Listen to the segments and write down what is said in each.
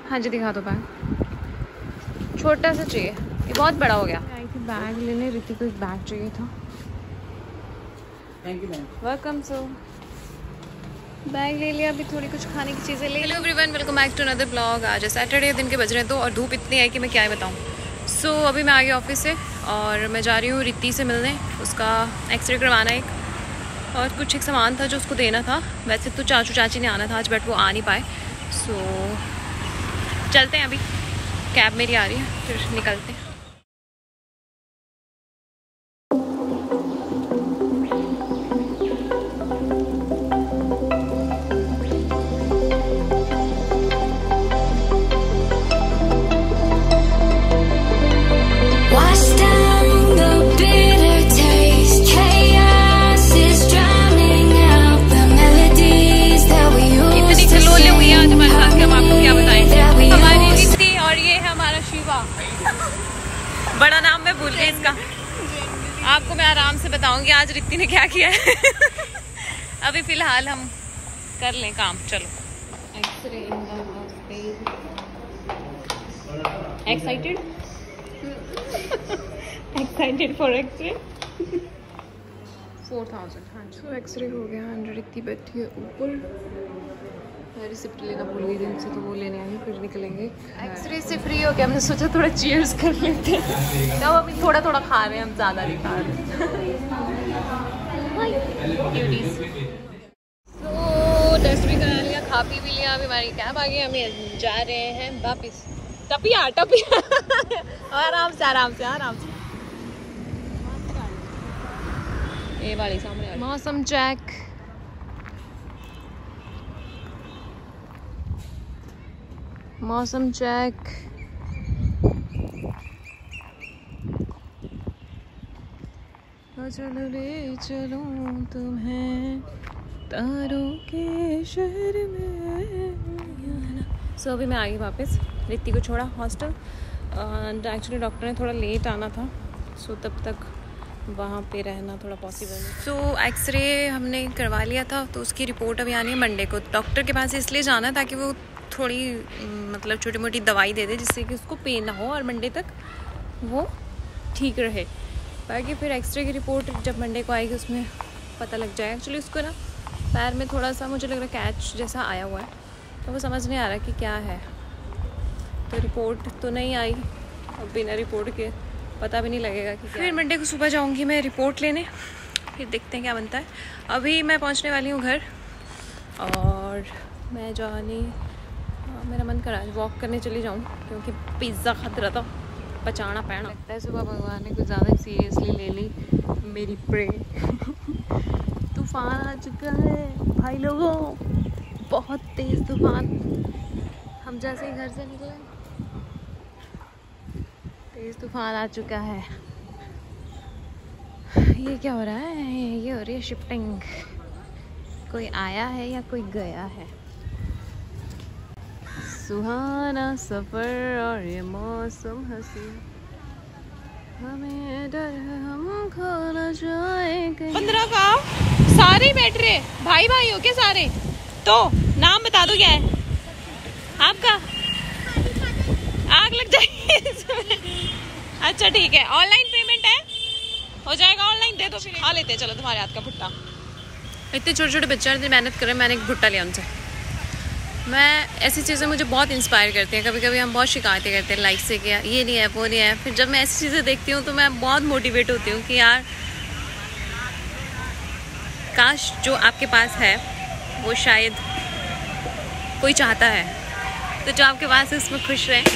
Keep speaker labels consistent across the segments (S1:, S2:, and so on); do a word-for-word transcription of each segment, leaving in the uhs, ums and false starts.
S1: हाँ जी दिखा दो बैग, छोटा सा चाहिए, ये बहुत बड़ा हो गया। आई थी बैग लेने, रिति को एक बैग चाहिए था।
S2: Thank you ma'am.
S1: Welcome. So bag ले लिया, अभी थोड़ी कुछ खाने की चीज़ें ले। Hello everyone, welcome back to another blog. आज सैटरडे, दिन के बज रहे हैं तो और धूप इतनी है कि मैं क्या बताऊँ। सो so, अभी मैं आ गई ऑफिस से और मैं जा रही हूँ रिति से मिलने, उसका एक्सरे करवाना एक, और कुछ एक सामान था जो उसको देना था। वैसे तो चाचू चाची ने आना था आज, बट वो आ नहीं पाए। सो so, चलते हैं, अभी कैब मेरी आ रही है, फिर निकलते हैं। बड़ा नाम मैं भूल गई इसका, आपको मैं आराम से बताऊंगी आज रिति ने क्या किया है। अभी फिलहाल हम कर लें काम, चलो। X ray excited excited for x ray. Four thousand हाँ जी। तो एक्सरे हो गया एंड रिति बैठी है ऊपर। मैं रिसिप्ट लेना भूल गई दिन से, तो वो लेने आई, फिर निकलेंगे। एक्सरे से फ्री हो गया, हमने सोचा थोड़ा चीयर्स कर लेते हैं। तो अभी थोड़ा थोड़ा खा रहे हैं, हम ज़्यादा नहीं खा रहे। तो टेस्ट भी करा लिया, खा पी भी लिया, अभी हमारी कैब आ गई, हम जा रहे हैं वापिस। टपिया टपिया आराम से आराम से आराम से। ये वाली सामने मौसम चेक। मौसम चेक। चलो रे चलो तुम्हें तारों के शहर में। सो so, अभी मैं आ गई वापस, रिति को छोड़ा हॉस्टल। एंड एक्चुअली डॉक्टर ने थोड़ा लेट आना था, सो so, तब तक वहाँ पे रहना थोड़ा पॉसिबल नहीं। सो एक्सरे हमने करवा लिया था, तो उसकी रिपोर्ट अभी आनी है मंडे को। डॉक्टर के पास इसलिए जाना है ताकि वो थोड़ी मतलब छोटी मोटी दवाई दे दे, जिससे कि उसको पेन ना हो और मंडे तक वो ठीक रहे। बाकी फिर एक्सरे की रिपोर्ट जब मंडे को आएगी उसमें पता लग जाएगा। एक्चुअली उसको ना पैर में थोड़ा सा मुझे लग रहा है कैच जैसा आया हुआ है, तो वो समझ नहीं आ रहा कि क्या है। तो रिपोर्ट तो नहीं आई, और बिना रिपोर्ट के पता भी नहीं लगेगा कि क्या। फिर मंडे को सुबह जाऊँगी मैं रिपोर्ट लेने, फिर देखते हैं क्या बनता है। अभी मैं पहुँचने वाली हूँ घर, और मैं जाने मेरा मन करा वॉक करने चली जाऊँ, क्योंकि पिज़्ज़ा खा रहा था, पचाना पैना लगता है। सुबह भगवान ने कुछ ज़्यादा सीरियसली ले ली मेरी प्रे। तूफान आ चुका है भाई लोगों, बहुत तेज़ तूफान। हम जैसे ही घर से निकले तेज़ तूफान आ चुका है। ये क्या हो रहा है? ये हो रही है शिफ्टिंग। कोई आया है या कोई गया है? सुहाना सफर और ये मौसम हंसी, हमें डर है हम खो न जाएंगे। पंद्रह का सारे बैठ रहे भाई भाई हो के सारे। तो नाम बता दो क्या है आपका? आग लग जाएगी इसमें। अच्छा ठीक है, ऑनलाइन पेमेंट है, हो जाएगा ऑनलाइन, दे दो फिर खा लेते हैं। चलो तुम्हारे हाथ का भुट्टा। इतने छोटे छोटे बच्चे मेहनत कर रहे हैं, मैंने एक भुट्टा लिया उनसे। मैं ऐसी चीज़ें मुझे बहुत इंस्पायर करती हैं। कभी कभी हम बहुत शिकायतें करते हैं लाइफ से कि ये नहीं है वो नहीं है, फिर जब मैं ऐसी चीज़ें देखती हूँ तो मैं बहुत मोटिवेट होती हूँ कि यार काश जो आपके पास है वो शायद कोई चाहता है, तो जो आपके पास है उसमें खुश रहें।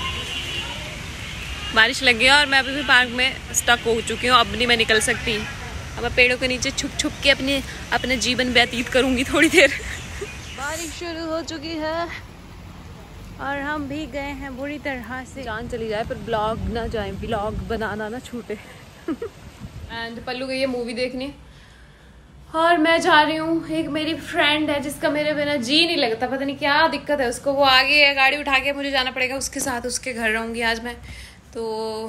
S1: बारिश लग गई और मैं अभी भी पार्क में स्टक हो चुकी हूँ, अब नहीं मैं निकल सकती। अब मैं पेड़ों के नीचे छुप छुप के अपने अपने जीवन व्यतीत करूँगी थोड़ी देर। बारिश शुरू हो चुकी है और हम भी गए हैं बुरी तरह से। जान चली जाए पर ब्लॉग ना जाए, ब्लॉग बनाना ना छूटे। एंड पल्लू गई है मूवी देखने, और मैं जा रही हूँ। एक मेरी फ्रेंड है जिसका मेरे बिना जी नहीं लगता, पता नहीं क्या दिक्कत है उसको। वो आगे है, गाड़ी उठा के मुझे जाना पड़ेगा उसके साथ, उसके घर रहूँगी आज मैं तो।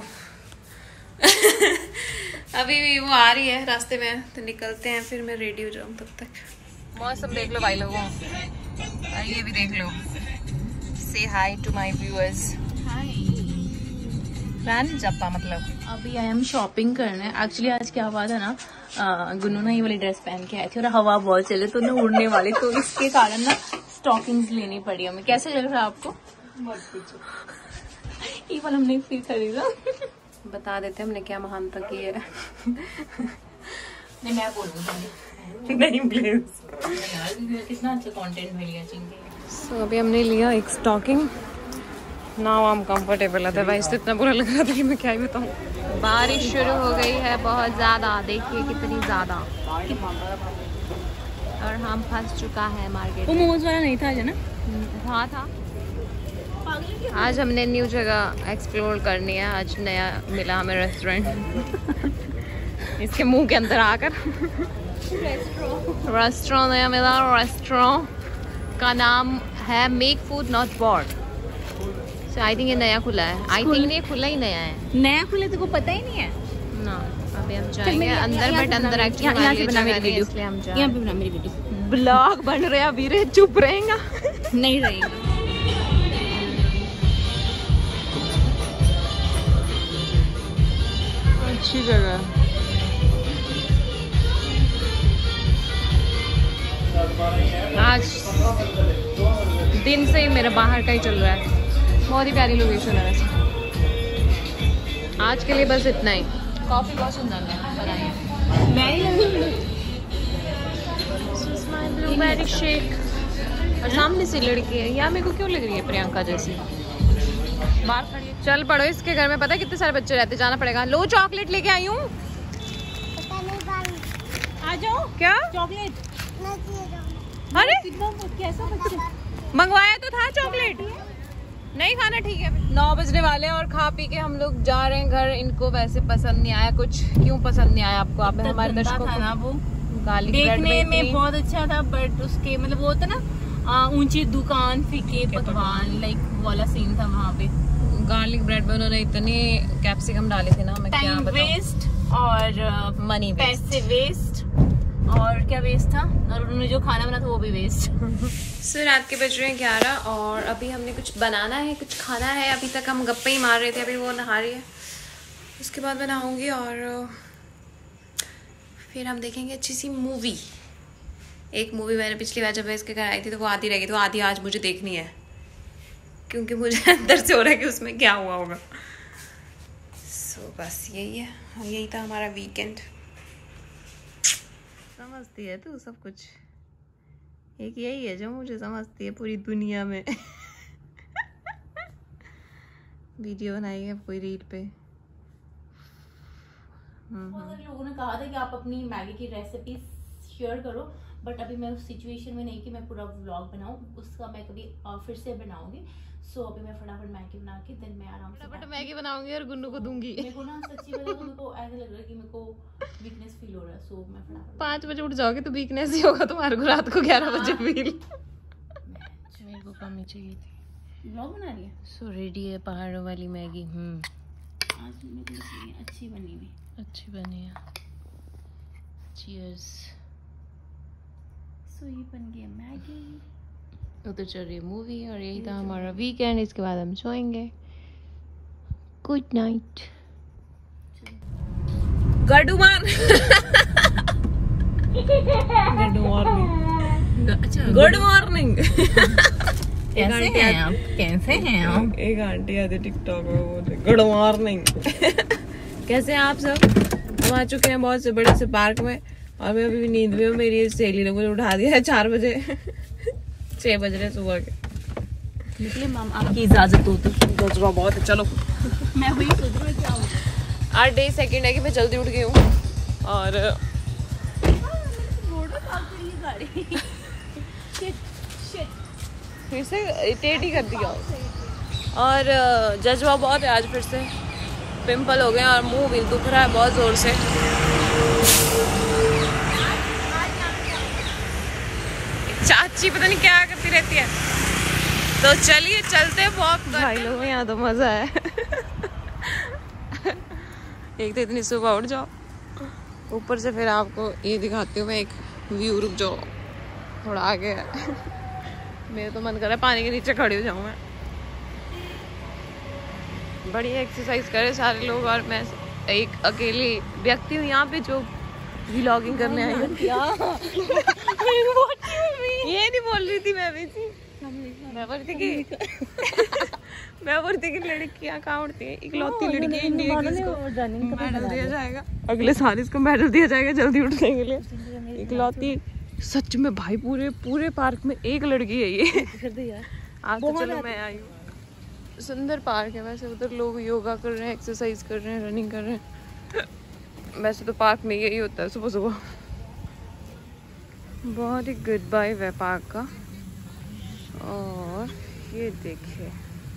S1: अभी भी वो आ रही है रास्ते में, तो निकलते हैं, फिर मैं रेडी हो जाऊँ तब तक। मौसम देख लो भाई लोगों, ये भी देख लो, से hi to my viewers.
S2: Hi
S1: plan जप्पा मतलब
S2: अभी आई एम शॉपिंग करने। एक्चुअली आज क्या हुआ था ना, गुन्नू ने ये वाली ड्रेस पहन के आई थी और हवा बहुत चले तो उन्हें उड़ने वाली, तो इसके कारण ना स्टॉकिंग्स लेनी पड़ी हमें। कैसे लग रहा है आपको? ये वाला हमने फिर खरीदा।
S1: बता देते हमने क्या महानता की है।
S2: नहीं मैं बोल दूंगी।
S1: नहीं प्लीज।
S2: कितना अच्छा कंटेंट मिल गया चिंकी।
S1: सो अभी हमने लिया एक stocking. Now I am comfortable. Otherwise तो इतना बुरा लग रहा था कि मैं क्या ही बताऊँ। बारिश शुरू हो गई है बहुत ज्यादा, देखिए कितनी ज्यादा, और हम फंस चुका है मार्केट।
S2: वो मोमोज वाला नहीं था ना?
S1: हाँ था। आज हमने न्यू जगह एक्सप्लोर करनी है। आज नया मिला हमें रेस्टोरेंट इसके मुंह के अंदर आकर। रेस्टोरेंट नया मिला। रेस्टोरेंट का नाम है make food not board. So I think ये नया खुला है। आई थिंक ये खुला ही नया है।
S2: नया खुला तो को पता ही नहीं है
S1: ना। अभी हम जाएंगे अंदर, बट अंदर एक्चुअली
S2: यहाँ से बना मेरी वीडियो,
S1: इसलिए हम
S2: यहाँ पे बना मेरी वीडियो।
S1: ब्लॉग बन रहे हैं अभी। रे चुप रहेगा
S2: नहीं रहेगा।
S1: अच्छी जगह। आज दिन से ही मेरा बाहर का ही चल रहा है। बहुत ही प्यारी लोकेशन है वैसे। आज के लिए बस इतना ही। कॉफी बहुत सुंदर है। Blueberry shake. और सामने से लड़की है। यार मेरे को क्यों लग रही है प्रियंका जैसी। बाहर खड़ी है। चल पड़ो इसके घर में। पता है कितने सारे बच्चे रहते, जाना पड़ेगा। लो चॉकलेट लेके आई हूँ।
S2: आ जाओ।
S1: क्या
S2: चॉकलेट?
S1: अरे
S2: कैसा बच्चे?
S1: मंगवाया तो था चॉकलेट। नहीं खाना, ठीक है। नौ बजने वाले हैं और खा पी के हम लोग जा रहे हैं घर। इनको वैसे पसंद नहीं आया कुछ। क्यों पसंद नहीं आया आपको? आपने हमारे दर्शकों को
S2: ना वो
S1: गार्लिक
S2: देखने में बहुत अच्छा था, बट उसके मतलब वो होता ना ऊंची दुकान फीके पकवान लाइक वाला सीन था वहाँ पे।
S1: गार्लिक ब्रेड में उन्होंने इतने कैप्सिकम डाले थे ना, मैं क्या बताऊं।
S2: वेस्ट और
S1: मनी वेस्ट,
S2: पैसे वेस्ट, और क्या वेस्ट था, और उन्होंने जो खाना बना था वो भी वेस्ट।
S1: सो रात के बज रहे हैं ग्यारह और अभी हमने कुछ बनाना है, कुछ खाना है। अभी तक हम गप्पे ही मार रहे थे। अभी वो नहा रही है, उसके बाद मैं नहाऊंगी और फिर हम देखेंगे अच्छी सी मूवी। एक मूवी मैंने पिछली बार जब मैं इसके घर आई थी तो वो आधी रह गई, तो आधी आज मुझे देखनी है क्योंकि मुझे अंदर से हो रहा है कि उसमें क्या हुआ होगा। सो so, बस यही है। यही था हमारा वीकेंड। समझती है तू सब कुछ। एक यही है जो मुझे समझती है पूरी दुनिया में। वीडियो बनाई है कोई रील पे।
S2: बहुत सारे लोगों ने कहा था कि आप अपनी मैगी की रेसिपी शेयर करो, बट अभी मैं उस सिचुएशन में नहीं कि मैं पूरा व्लॉग बनाऊं। उसका मैं कभी फिर से बनाऊंगी। सो अभी मैं फटाफट मैगी बना के दिन मैं आराम से फटाफट मैगी बनाऊंगी और गुन्नू को दूंगी। मेरे को ना सच्ची बताऊं तो मेरे को ऐसा लग रहा है कि मेरे को वीकनेस फील हो रहा है। सो मैं फटाफट पाँच बजे उठ जाओगे तो वीकनेस ही होगा तुम्हारे को रात को ग्यारह बजे फील। मेरे को कम ही चाहिए थी। व्लॉग बना रही है। सो रेडी है पहाड़ों वाली मैगी। हम्म आज मेरी अच्छी बनी हुई। अच्छी बनी है। चीयर्स। सो ये बन गया मैगी। उधर चल रही है मूवी और यही था हमारा वीकेंड। इसके बाद हम सोएंगे। Good night. Good morning. Good morning. अच्छा गुड मॉर्निंग। कैसे हैं आप? कैसे हैं आप?
S1: एक आंटी आती टिकटॉक में बोल रही गुड मॉर्निंग। कैसे हैं आप सब? हम आ चुके हैं बहुत से बड़े से पार्क में और मैं अभी भी नींद में हूँ। मेरी सहेली ने मुझे उठा दिया है चार बजे। छह बज रहे सुबह के।
S2: निकले मैम, आपकी इजाजत हो तो।
S1: गजरा बहुत है, चलो।
S2: मैं वही सोच रही हूँ क्या होगा।
S1: आठ डे सेकंड है कि मैं जल्दी उठ गई हूँ और
S2: गाड़ी
S1: फिर से टेढ़ी कर दिया और जज्बा बहुत है आज। फिर से पिंपल हो गए और मुंह भी दुख रहा है बहुत जोर से। चाची पता नहीं क्या करती रहती है। तो चलिए चलते वॉक। भाई लोग यहाँ तो मजा है। एक तो इतनी सुबह उठ जाओ, ऊपर से फिर आपको ये दिखाती हूँ मैं एक व्यू। रुक जाओ थोड़ा आगे। मेरा तो मन कर रहा है पानी के नीचे खड़ी हो जाऊँ मैं। बढ़िया एक्सरसाइज करे सारे लोग और मैं एक अकेली व्यक्ति हूँ यहाँ पे जो व्लॉगिंग करने आई हूँ। ये नहीं बोल रही थी मैं भी थी मैं बोल रही थी कि मैं बोल रही थी कि लड़कियाँ कहाँ उड़ती है, इकलौती लड़की इंडिया की, इसको मेडल दिया जाएगा अगले साल, इसको मेडल दिया जाएगा जल्दी उठने के लिए, इकलौती। सच में भाई पूरे पूरे पार्क में एक लड़की है ये। आज तो चलो मैं आई हूँ। सुंदर पार्क है वैसे, उधर लोग योगा कर रहे हैं, एक्सरसाइज कर रहे हैं, रनिंग कर रहे हैं। वैसे तो पार्क में यही होता है सुबह सुबह। बहुत ही गुड वाइब है पार्क का। और ये देखिए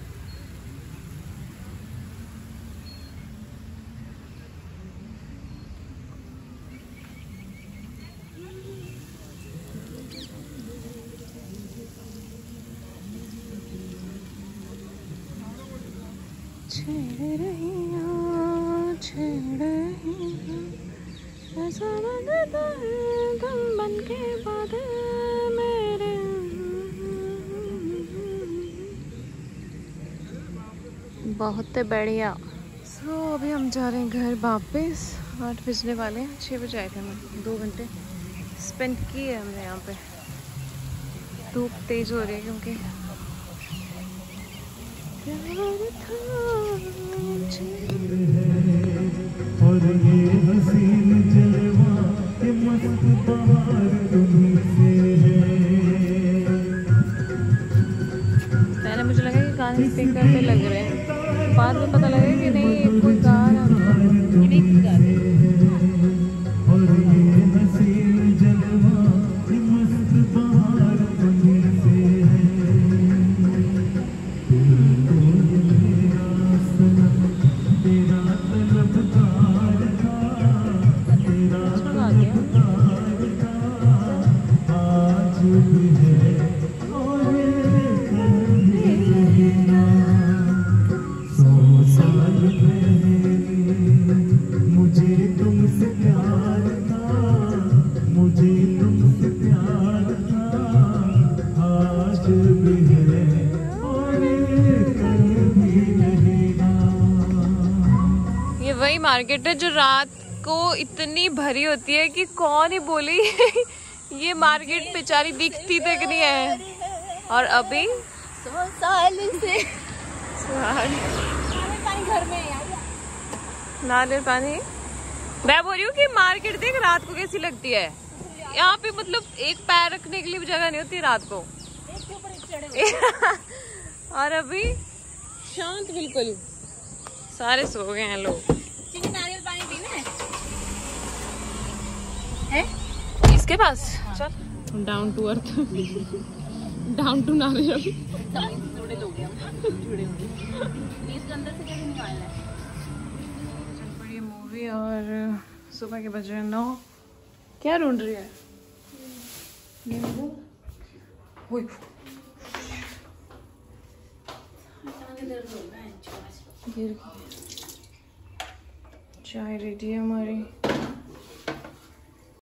S1: छेड़ रही छेड़ ऐसा लगता है तुम बन के बादल मेरे। बहुत बढ़िया। सो so, अभी हम जा रहे हैं घर वापस। आठ बजने वाले हैं, छः बजे आए थे हम। दो घंटे स्पेंड किए हमने यहाँ पे। धूप तेज हो रही है क्योंकि और ये हसीन जलवा के मस्त बहार तुमसे है। पहले मुझे लगा कि गाने स्पीकर पे लग रहे हैं, बाद में पता लगा कि नहीं ये कोई गा रहा है। और ये हसीन जलवा के मस्त बहार तुमसे है। वही मार्केट है जो रात को इतनी भरी होती है कि कौन ही बोली ये मार्केट बेचारी दिखती तक नहीं है। और अभी
S2: सौ साल से
S1: पानी घर में नारियल पानी। मैं बोल रही हूँ कि मार्केट देख रात को कैसी लगती है। यहाँ पे मतलब एक पैर रखने के लिए भी जगह नहीं होती रात को। और अभी शांत बिल्कुल, सारे सो गए हैं लोग।
S2: नारियल पानी पीना है
S1: इसके पास। चल down to earth, down to नारियल।
S2: जुड़े लोग हैं जुड़े हुए। इसके अंदर से कैसे निकालना है?
S1: चल पड़ी मूवी और सुबह के बज रहे नौ। क्या ढूंढ रही है? गिर चाय रेडी है हमारी।